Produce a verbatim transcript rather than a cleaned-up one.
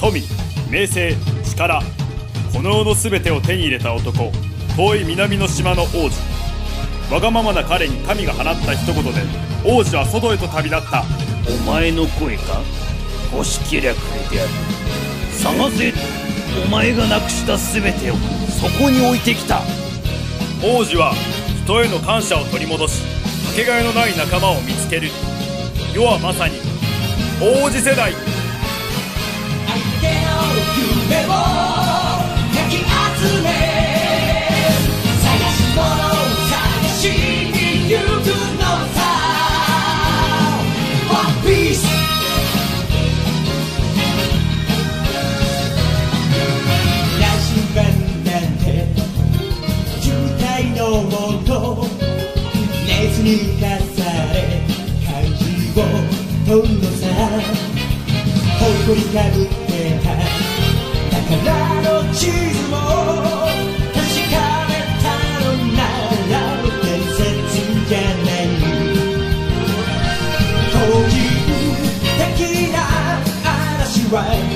富、名声、力、この世の全てを手に入れた男、遠い南の島の王子。わがままな彼に神が放った一言で王子は外へと旅立った。 お前の声か？欲しけりゃくれてやる。探せ。お前がなくした全てをそこに置いてきた。 王子は人への感謝を取り戻し、かけがえのない仲間を見つける。世はまさに王子世代。 夢をかき集め、探し物を探しに行くのさ。 One Piece。 羅針盤なんて渋滞のもと、熱に浮かされ漢字を取るのさ。誇りかぶってた宝の地図も確かめたのなら伝説じゃない。当時的な嵐は